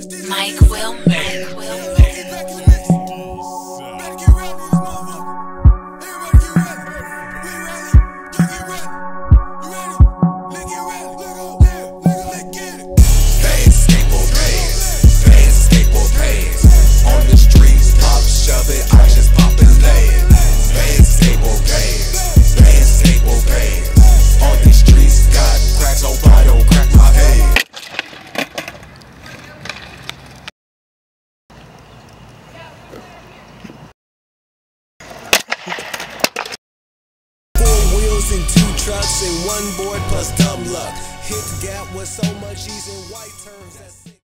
Mike Wilmer. And 2 trucks and 1 board plus dumb luck. Hit the gap with so much ease in white turns.